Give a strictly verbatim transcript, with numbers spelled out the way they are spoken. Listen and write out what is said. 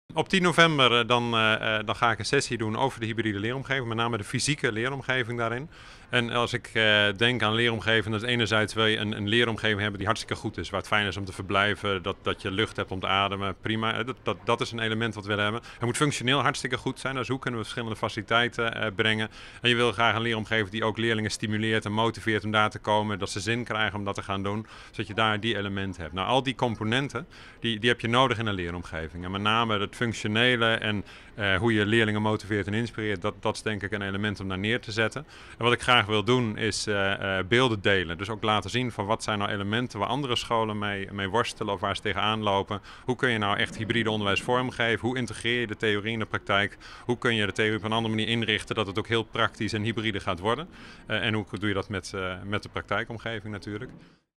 Op tien november uh, dan, uh, uh, dan ga ik een sessie doen over de hybride leeromgeving, met name de fysieke leeromgeving daarin. En als ik uh, denk aan leeromgeving, dan is enerzijds wil je een, een leeromgeving hebben die hartstikke goed is, waar het fijn is om te verblijven, dat, dat je lucht hebt om te ademen, prima. Dat, dat, dat is een element wat we willen hebben. Het moet functioneel hartstikke goed zijn, dus hoe kunnen we verschillende faciliteiten uh, brengen. En je wil graag een leeromgeving die ook leerlingen stimuleert en motiveert om daar te komen, dat ze zin krijgen om dat te gaan doen, zodat je daar die elementen hebt. Nou, al die componenten, die, die heb je nodig in een leeromgeving. En met name het functionele en uh, hoe je leerlingen motiveert en inspireert, dat, dat is denk ik een element om daar neer te zetten. En wat ik graag wil doen is uh, uh, beelden delen. Dus ook laten zien van wat zijn nou elementen waar andere scholen mee, mee worstelen of waar ze tegenaan lopen. Hoe kun je nou echt hybride onderwijs vormgeven? Hoe integreer je de theorie in de praktijk? Hoe kun je de theorie op een andere manier inrichten dat het ook heel praktisch en hybride gaat worden? Uh, en hoe doe je dat met, uh, met de praktijkomgeving natuurlijk?